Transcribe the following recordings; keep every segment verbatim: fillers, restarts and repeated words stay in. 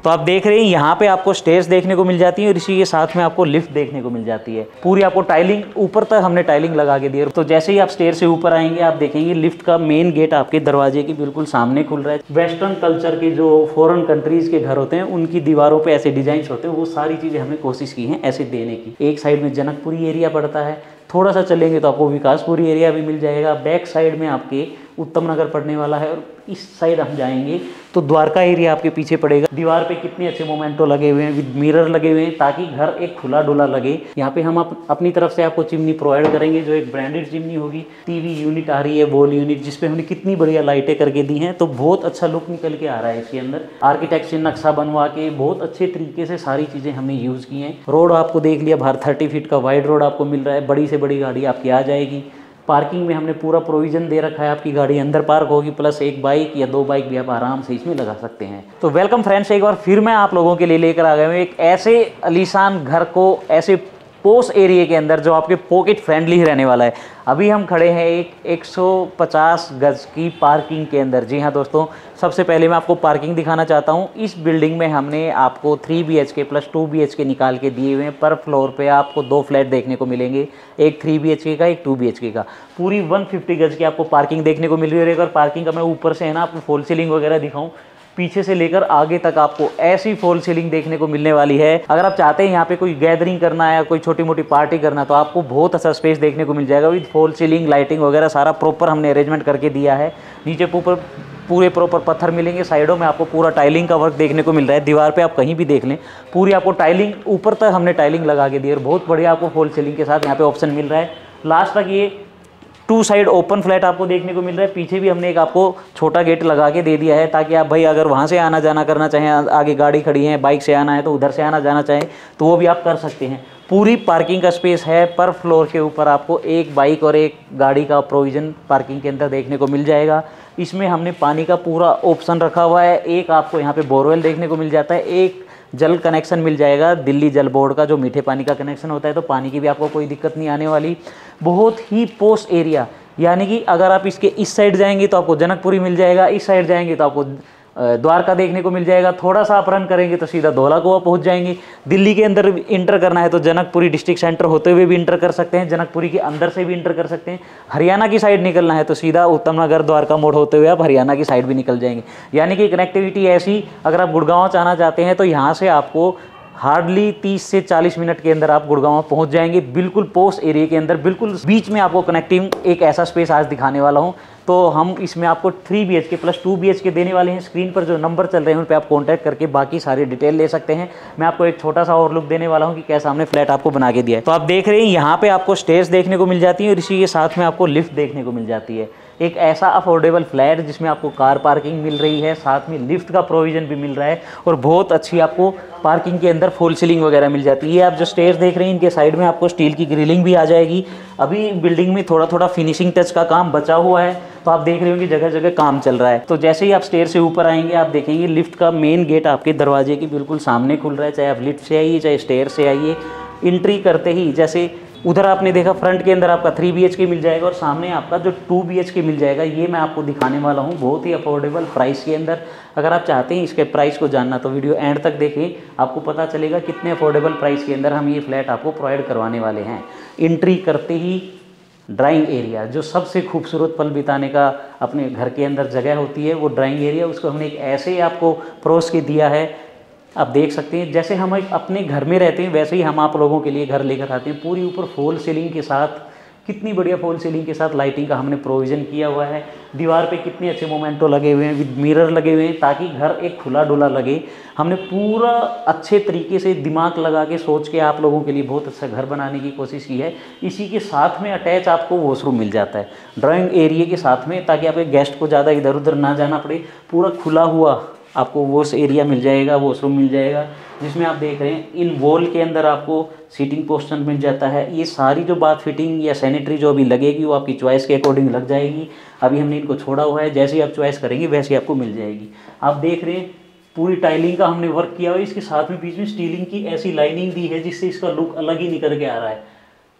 तो आप देख रहे हैं यहाँ पे आपको स्टेयर्स देखने को मिल जाती है और इसी के साथ में आपको लिफ्ट देखने को मिल जाती है। पूरी आपको टाइलिंग ऊपर तक हमने टाइलिंग लगा के दी है। तो जैसे ही आप स्टेयर से ऊपर आएंगे आप देखेंगे लिफ्ट का मेन गेट आपके दरवाजे के बिल्कुल सामने खुल रहा है। वेस्टर्न कल्चर के जो फॉरेन कंट्रीज के घर होते हैं उनकी दीवारों पे ऐसे डिजाइन होते हैं, वो सारी चीज़ें हमने कोशिश की हैं ऐसे देने की। एक साइड में जनकपुरी एरिया पड़ता है, थोड़ा सा चलेंगे तो आपको विकासपुरी एरिया भी मिल जाएगा। बैक साइड में आपके उत्तम नगर पड़ने वाला है और इस साइड हम जाएंगे तो द्वारका एरिया आपके पीछे पड़ेगा। दीवार पे कितने अच्छे मोमेंटो लगे हुए हैं, विद मिरर लगे हुए हैं ताकि घर एक खुला डुला लगे। यहाँ पे हम अप, अपनी तरफ से आपको चिमनी प्रोवाइड करेंगे जो एक ब्रांडेड चिमनी होगी। टीवी यूनिट आ रही है, वॉल यूनिट, जिसपे हमने कितनी बढ़िया लाइटें करके दी हैं, तो बहुत अच्छा लुक निकल के आ रहा है इसके अंदर। आर्किटेक्ट से नक्शा बनवा के बहुत अच्छे तरीके से सारी चीज़ें हमने यूज़ की हैं। रोड आपको देख लिया, बाहर थर्टी फीट का वाइड रोड आपको मिल रहा है, बड़ी से बड़ी गाड़ी आपकी आ जाएगी। पार्किंग में हमने पूरा प्रोविजन दे रखा है, आपकी गाड़ी अंदर पार्क होगी, प्लस एक बाइक या दो बाइक भी आप आराम से इसमें लगा सकते हैं। तो वेलकम फ्रेंड्स, एक बार फिर मैं आप लोगों के लिए लेकर आ गया हूँ एक ऐसे आलीशान घर को, ऐसे पोस एरिया के अंदर जो आपके पॉकेट फ्रेंडली ही रहने वाला है। अभी हम खड़े हैं एक एक सौ पचास गज की पार्किंग के अंदर। जी हाँ दोस्तों, सबसे पहले मैं आपको पार्किंग दिखाना चाहता हूँ। इस बिल्डिंग में हमने आपको three B H K plus two B H K निकाल के दिए हुए हैं। पर फ्लोर पे आपको दो फ्लैट देखने को मिलेंगे, एक थ्री बी एच के का, एक टू बी एच के का। पूरी वन फिफ्टी गज की आपको पार्किंग देखने को मिल रही है। और एक बार पार्किंग का मैं ऊपर से है ना आपको फॉल सीलिंग वगैरह दिखाऊँ, पीछे से लेकर आगे तक आपको ऐसी फॉल सीलिंग देखने को मिलने वाली है। अगर आप चाहते हैं यहाँ पे कोई गैदरिंग करना है या कोई छोटी मोटी पार्टी करना है तो आपको बहुत अच्छा स्पेस देखने को मिल जाएगा। विद फॉल सीलिंग, लाइटिंग वगैरह सारा प्रॉपर हमने अरेंजमेंट करके दिया है। नीचे ऊपर पूरे प्रॉपर पत्थर मिलेंगे, साइडों में आपको पूरा टाइलिंग का वर्क देखने को मिल रहा है। दीवार पे आप कहीं भी देख लें, पूरी आपको टाइलिंग ऊपर तक हमने टाइलिंग लगा के दी है और बहुत बढ़िया आपको फॉल सीलिंग के साथ यहाँ पे ऑप्शन मिल रहा है। लास्ट तक ये टू साइड ओपन फ्लैट आपको देखने को मिल रहा है। पीछे भी हमने एक आपको छोटा गेट लगा के दे दिया है ताकि आप भाई अगर वहाँ से आना जाना करना चाहें, आगे गाड़ी खड़ी है, बाइक से आना है तो उधर से आना जाना चाहें तो वो भी आप कर सकते हैं। पूरी पार्किंग का स्पेस है। पर फ्लोर के ऊपर आपको एक बाइक और एक गाड़ी का प्रोविज़न पार्किंग के अंदर देखने को मिल जाएगा। इसमें हमने पानी का पूरा ऑप्शन रखा हुआ है। एक आपको यहाँ पे बोरवेल देखने को मिल जाता है, एक जल कनेक्शन मिल जाएगा दिल्ली जल बोर्ड का, जो मीठे पानी का कनेक्शन होता है, तो पानी की भी आपको कोई दिक्कत नहीं आने वाली। बहुत ही पोस्ट एरिया, यानी कि अगर आप इसके इस साइड जाएंगे तो आपको जनकपुरी मिल जाएगा, इस साइड जाएंगे तो आपको द्वारका देखने को मिल जाएगा। थोड़ा सा आप रन करेंगे तो सीधा धौला कुआं पहुंच जाएंगे। दिल्ली के अंदर इंटर करना है तो जनकपुरी डिस्ट्रिक्ट सेंटर होते हुए भी इंटर कर सकते हैं, जनकपुरी के अंदर से भी इंटर कर सकते हैं। हरियाणा की साइड निकलना है तो सीधा उत्तम नगर द्वारका मोड़ होते हुए आप हरियाणा की साइड भी निकल जाएंगे। यानी कि कनेक्टिविटी ऐसी, अगर आप गुड़गांव जाना चाहते हैं तो यहाँ से आपको हार्डली तीस से चालीस मिनट के अंदर आप गुड़गांव पहुंच जाएंगे। बिल्कुल पोस्ट एरिया के अंदर, बिल्कुल बीच में आपको कनेक्टिंग एक ऐसा स्पेस आज दिखाने वाला हूं। तो हम इसमें आपको three B H K plus two B H K देने वाले हैं। स्क्रीन पर जो नंबर चल रहे हैं उन पर आप कॉन्टैक्ट करके बाकी सारी डिटेल ले सकते हैं। मैं आपको एक छोटा सा और लुक देने वाला हूं कि कैसा हमने फ्लैट आपको बना के दिया है। तो आप देख रहे हैं यहाँ पे आपको स्टेयर्स देखने को मिल जाती है और इसी के साथ में आपको लिफ्ट देखने को मिल जाती है। एक ऐसा अफोर्डेबल फ्लैट जिसमें आपको कार पार्किंग मिल रही है, साथ में लिफ्ट का प्रोविजन भी मिल रहा है और बहुत अच्छी आपको पार्किंग के अंदर फॉल सीलिंग वगैरह मिल जाती है। ये आप जो स्टेयर्स देख रहे हैं इनके साइड में आपको स्टील की ग्रिलिंग भी आ जाएगी। अभी बिल्डिंग में थोड़ा थोड़ा फिनिशिंग टच का काम बचा हुआ है, तो आप देख रहे होंगे जगह जगह काम चल रहा है। तो जैसे ही आप स्टेयर से ऊपर आएंगे आप देखेंगे लिफ्ट का मेन गेट आपके दरवाजे के बिल्कुल सामने खुल रहा है। चाहे आप लिफ्ट से आइए चाहे स्टेयर से आइए, एंट्री करते ही जैसे उधर आपने देखा फ्रंट के अंदर आपका थ्री बी एच के मिल जाएगा और सामने आपका जो टू बी एच के मिल जाएगा। ये मैं आपको दिखाने वाला हूँ बहुत ही अफोर्डेबल प्राइस के अंदर। अगर आप चाहते हैं इसके प्राइस को जानना तो वीडियो एंड तक देखें, आपको पता चलेगा कितने अफोर्डेबल प्राइस के अंदर हम ये फ्लैट आपको प्रोवाइड करवाने वाले हैं। एंट्री करते ही ड्राइंग एरिया, जो सबसे खूबसूरत पल बिताने का अपने घर के अंदर जगह होती है, वो ड्राइंग एरिया, उसको हमने एक ऐसे ही आपको परोस के दिया है। आप देख सकते हैं जैसे हम एक अपने घर में रहते हैं वैसे ही हम आप लोगों के लिए घर लेकर आते हैं। पूरी ऊपर फॉल सीलिंग के साथ, कितनी बढ़िया फॉल सीलिंग के साथ लाइटिंग का हमने प्रोविज़न किया हुआ है। दीवार पे कितने अच्छे मोमेंटो लगे हुए हैं, विद मिरर लगे हुए हैं ताकि घर एक खुला डुला लगे। हमने पूरा अच्छे तरीके से दिमाग लगा के सोच के आप लोगों के लिए बहुत अच्छा घर बनाने की कोशिश की है। इसी के साथ में अटैच आपको वॉशरूम मिल जाता है ड्राइंग एरिया के साथ में, ताकि आपके गेस्ट को ज़्यादा इधर उधर ना जाना पड़े। पूरा खुला हुआ आपको वॉश एरिया मिल जाएगा, वॉशरूम मिल जाएगा, जिसमें आप देख रहे हैं इन वॉल के अंदर आपको सीटिंग पोस्टन मिल जाता है। ये सारी जो बाथ फिटिंग या सैनिटरी जो अभी लगेगी वो आपकी चॉइस के अकॉर्डिंग लग जाएगी। अभी हमने इनको छोड़ा हुआ है, जैसे ही आप चॉइस करेंगे वैसे आपको मिल जाएगी। आप देख रहे हैं पूरी टाइलिंग का हमने वर्क किया हुआ है। इसके साथ में बीच में स्टीलिंग की ऐसी लाइनिंग दी है जिससे इसका लुक अलग ही निकल के आ रहा है।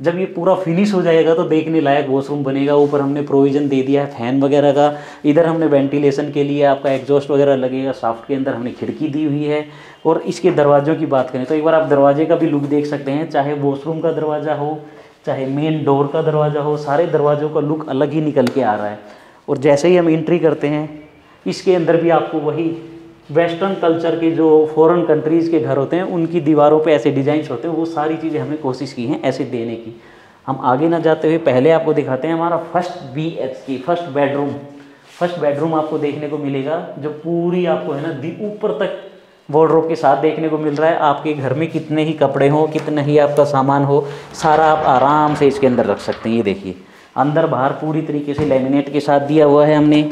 जब ये पूरा फिनिश हो जाएगा तो देखने लायक वॉशरूम बनेगा। ऊपर हमने प्रोविज़न दे दिया है फैन वगैरह का। इधर हमने वेंटिलेशन के लिए आपका एग्जॉस्ट वगैरह लगेगा। शाफ्ट के अंदर हमने खिड़की दी हुई है। और इसके दरवाज़ों की बात करें तो एक बार आप दरवाजे का भी लुक देख सकते हैं, चाहे वॉशरूम का दरवाज़ा हो चाहे मेन डोर का दरवाज़ा हो, सारे दरवाज़ों का लुक अलग ही निकल के आ रहा है। और जैसे ही हम एंट्री करते हैं इसके अंदर भी आपको वही वेस्टर्न कल्चर के जो फॉरेन कंट्रीज़ के घर होते हैं उनकी दीवारों पे ऐसे डिजाइन्स होते हैं, वो सारी चीज़ें हमने कोशिश की हैं ऐसे देने की। हम आगे ना जाते हुए पहले आपको दिखाते हैं हमारा first B H K first bedroom. First bedroom आपको देखने को मिलेगा जो पूरी आपको है ना दी ऊपर तक वार्डरोब के साथ देखने को मिल रहा है। आपके घर में कितने ही कपड़े हो, कितना ही आपका सामान हो, सारा आप आराम से इसके अंदर रख सकते हैं। ये देखिए अंदर बाहर पूरी तरीके से लैमिनेट के साथ दिया हुआ है हमने।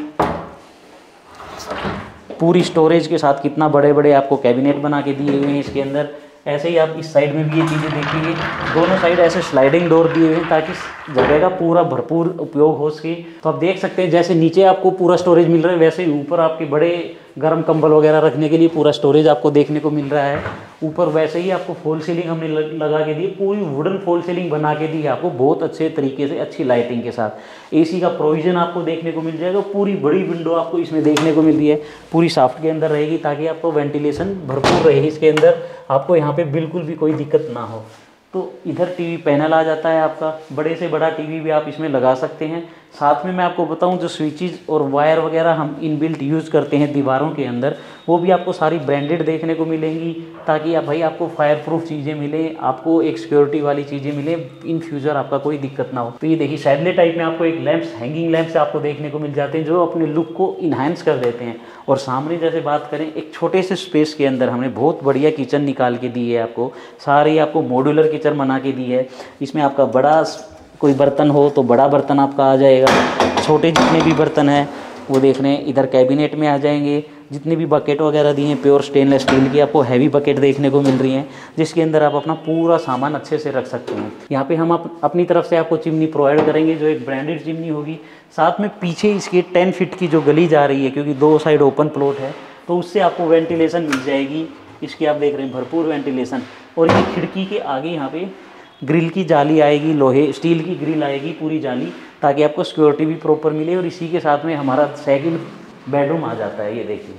पूरी स्टोरेज के साथ कितना बड़े बड़े आपको कैबिनेट बना के दिए हुए हैं इसके अंदर। ऐसे ही आप इस साइड में भी ये चीज़ें देखेंगे, दोनों साइड ऐसे स्लाइडिंग डोर दिए हुए हैं ताकि जगह का पूरा भरपूर उपयोग हो सके। तो आप देख सकते हैं जैसे नीचे आपको पूरा स्टोरेज मिल रहा है वैसे ही ऊपर आपके बड़े गर्म कंबल वगैरह रखने के लिए पूरा स्टोरेज आपको देखने को मिल रहा है। ऊपर वैसे ही आपको फॉल सीलिंग हमने लगा के दी, पूरी वुडन फॉल सीलिंग बना के दी आपको बहुत अच्छे तरीके से अच्छी लाइटिंग के साथ। एसी का प्रोविज़न आपको देखने को मिल जाएगा। पूरी बड़ी विंडो आपको इसमें देखने को मिल रही है, पूरी शाफ्ट के अंदर रहेगी ताकि आपको वेंटिलेशन भरपूर रहे इसके अंदर, आपको यहाँ पे बिल्कुल भी कोई दिक्कत ना हो। तो इधर टीवी पैनल आ जाता है आपका, बड़े से बड़ा टीवी भी आप इसमें लगा सकते हैं। साथ में मैं आपको बताऊं जो स्विचेस और वायर वगैरह हम इनबिल्ट यूज़ करते हैं दीवारों के अंदर, वो भी आपको सारी ब्रांडेड देखने को मिलेंगी ताकि आप भाई आपको फायर प्रूफ चीज़ें मिले, आपको एक सिक्योरिटी वाली चीज़ें मिले, इन फ्यूचर आपका कोई दिक्कत ना हो। तो ये देखिए सैडले टाइप में आपको एक लैंप्स, हैंगिंग लैंप्स आपको देखने को मिल जाते हैं जो अपने लुक को इन्हांस कर देते हैं। और सामने जैसे बात करें एक छोटे से स्पेस के अंदर हमने बहुत बढ़िया किचन निकाल के दी है आपको। सारी आपको मॉड्यूलर किचन बना के दी है। इसमें आपका बड़ा कोई बर्तन हो तो बड़ा बर्तन आपका आ जाएगा, छोटे जितने भी बर्तन हैं वो देख रहे हैं इधर कैबिनेट में आ जाएंगे। जितने भी बकेट वगैरह दिए हैं प्योर स्टेनलेस स्टील की आपको हैवी बकेट देखने को मिल रही हैं जिसके अंदर आप अपना पूरा सामान अच्छे से रख सकते हैं। यहाँ पे हम अप, अपनी तरफ से आपको चिमनी प्रोवाइड करेंगे जो एक ब्रांडेड चिमनी होगी। साथ में पीछे इसके टेन फीट की जो गली जा रही है क्योंकि दो साइड ओपन प्लॉट है तो उससे आपको वेंटिलेशन मिल जाएगी। इसकी आप देख रहे हैं भरपूर वेंटिलेशन। और ये खिड़की के आगे यहाँ पे ग्रिल की जाली आएगी, लोहे स्टील की ग्रिल आएगी पूरी जाली, ताकि आपको सिक्योरिटी भी प्रॉपर मिले। और इसी के साथ में हमारा सेकंड बेडरूम आ जाता है। ये देखिए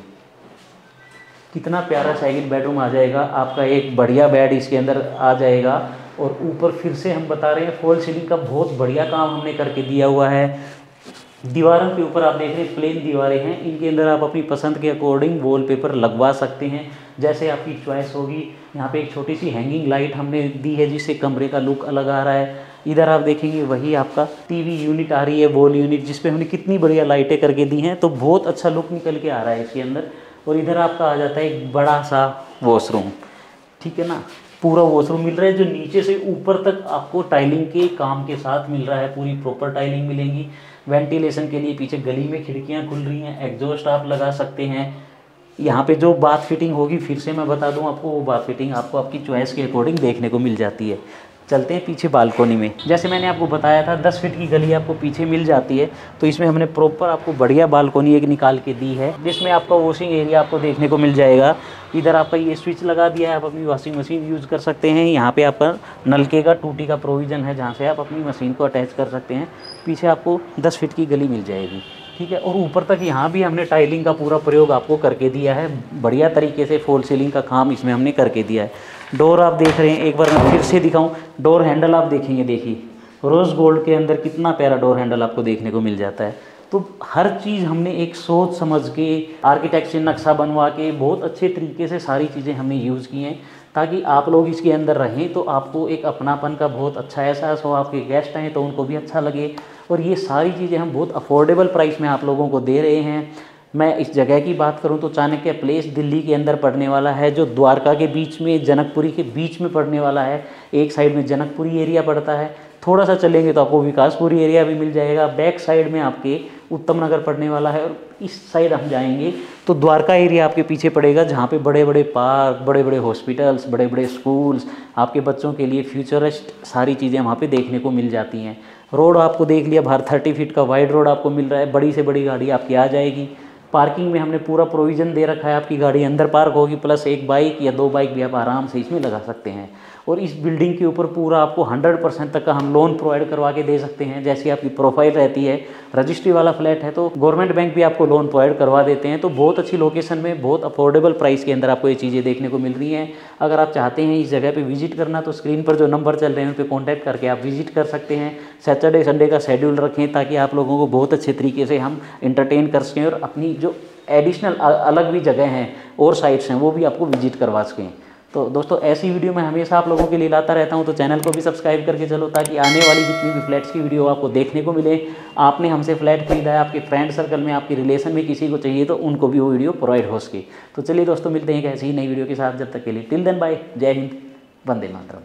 कितना प्यारा सेकंड बेडरूम आ जाएगा आपका, एक बढ़िया बेड इसके अंदर आ जाएगा। और ऊपर फिर से हम बता रहे हैं फॉल सीलिंग का बहुत बढ़िया काम हमने करके दिया हुआ है। दीवारों के ऊपर आप देख रहे हैं प्लेन दीवारें हैं, इनके अंदर आप अपनी पसंद के अकॉर्डिंग वॉलपेपर लगवा सकते हैं जैसे आपकी चॉइस होगी। यहाँ पे एक छोटी सी हैंगिंग लाइट हमने दी है जिससे कमरे का लुक अलग आ रहा है। इधर आप देखेंगे वही आपका टीवी यूनिट आ रही है, वॉल यूनिट, जिस पे हमने कितनी बढ़िया लाइटें करके दी हैं, तो बहुत अच्छा लुक निकल के आ रहा है इसके अंदर। और इधर आपका आ जाता है एक बड़ा सा वॉशरूम, ठीक है ना, पूरा वॉशरूम मिल रहा है जो नीचे से ऊपर तक आपको टाइलिंग के काम के साथ मिल रहा है। पूरी प्रॉपर टाइलिंग मिलेंगी। वेंटिलेशन के लिए पीछे गली में खिड़कियां खुल रही हैं, एग्जॉस्ट आप लगा सकते हैं। यहाँ पे जो बाथ फिटिंग होगी फिर से मैं बता दूं आपको, वो बाथ फिटिंग आपको आपकी चॉइस के अकॉर्डिंग देखने को मिल जाती है। चलते हैं पीछे बालकोनी में। जैसे मैंने आपको बताया था दस फीट की गली आपको पीछे मिल जाती है, तो इसमें हमने प्रॉपर आपको बढ़िया बालकोनी एक निकाल के दी है जिसमें आपका वॉशिंग एरिया आपको देखने को मिल जाएगा। इधर आपका ये स्विच लगा दिया है, आप अपनी वॉशिंग मशीन यूज़ कर सकते हैं। यहाँ पे आपका नलके का टूटी का प्रोविज़न है जहाँ से आप अपनी मशीन को अटैच कर सकते हैं। पीछे आपको दस फीट की गली मिल जाएगी, ठीक है। और ऊपर तक यहाँ भी हमने टाइलिंग का पूरा प्रयोग आपको करके दिया है, बढ़िया तरीके से फॉल सीलिंग का काम इसमें हमने करके दिया है। डोर आप देख रहे हैं, एक बार मैं फिर से दिखाऊं, डोर हैंडल आप देखेंगे, देखिए रोज़ गोल्ड के अंदर कितना प्यारा डोर हैंडल आपको देखने को मिल जाता है। तो हर चीज़ हमने एक सोच समझ के आर्किटेक्चर नक्शा बनवा के बहुत अच्छे तरीके से सारी चीज़ें हमने यूज़ की हैं ताकि आप लोग इसके अंदर रहें तो आपको एक अपनापन का बहुत अच्छा एहसास हो, आपके गेस्ट आएँ तो उनको भी अच्छा लगे। और ये सारी चीज़ें हम बहुत अफोर्डेबल प्राइस में आप लोगों को दे रहे हैं। मैं इस जगह की बात करूं तो चाणक्य प्लेस दिल्ली के अंदर पड़ने वाला है, जो द्वारका के बीच में, जनकपुरी के बीच में पड़ने वाला है। एक साइड में जनकपुरी एरिया पड़ता है, थोड़ा सा चलेंगे तो आपको विकासपुरी एरिया भी मिल जाएगा। बैक साइड में आपके उत्तम नगर पड़ने वाला है और इस साइड हम जाएंगे तो द्वारका एरिया आपके पीछे पड़ेगा जहाँ पे बड़े बड़े पार्क, बड़े बड़े हॉस्पिटल्स, बड़े बड़े स्कूल्स, आपके बच्चों के लिए फ्यूचरिस्ट सारी चीज़ें वहाँ पे देखने को मिल जाती हैं। रोड आपको देख लिया, बाहर थर्टी फीट का वाइड रोड आपको मिल रहा है, बड़ी से बड़ी गाड़ी आपकी आ जाएगी। पार्किंग में हमने पूरा प्रोविज़न दे रखा है, आपकी गाड़ी अंदर पार्क होगी, प्लस एक बाइक या दो बाइक भी आप आराम से इसमें लगा सकते हैं। और इस बिल्डिंग के ऊपर पूरा आपको हंड्रेड परसेंट तक का हम लोन प्रोवाइड करवा के दे सकते हैं। जैसी आपकी प्रोफाइल रहती है, रजिस्ट्री वाला फ्लैट है तो गवर्नमेंट बैंक भी आपको लोन प्रोवाइड करवा देते हैं। तो बहुत अच्छी लोकेशन में बहुत अफोर्डेबल प्राइस के अंदर आपको ये चीज़ें देखने को मिल रही हैं। अगर आप चाहते हैं इस जगह पे विजिट करना तो स्क्रीन पर जो नंबर चल रहे हैं उन पर कॉन्टैक्ट करके आप विजिट कर सकते हैं। सैटरडे संडे का शेड्यूल रखें ताकि आप लोगों को बहुत अच्छे तरीके से हम इंटरटेन कर सकें और अपनी जो एडिशनल अलग भी जगह हैं और साइट्स हैं वो भी आपको विजिट करवा सकें। तो दोस्तों ऐसी वीडियो मैं हमेशा आप लोगों के लिए लाता रहता हूं, तो चैनल को भी सब्सक्राइब करके चलो ताकि आने वाली जितनी भी फ्लैट्स की वीडियो आपको देखने को मिले। आपने हमसे फ्लैट खरीदा है, आपके फ्रेंड सर्कल में, आपके रिलेशन में किसी को चाहिए तो उनको भी वो वीडियो प्रोवाइड हो सके। तो चलिए दोस्तों मिलते हैं एक ऐसी ही नई वीडियो के साथ, जब तक के लिए टिल देन बाय, जय हिंद, वंदे मातरम।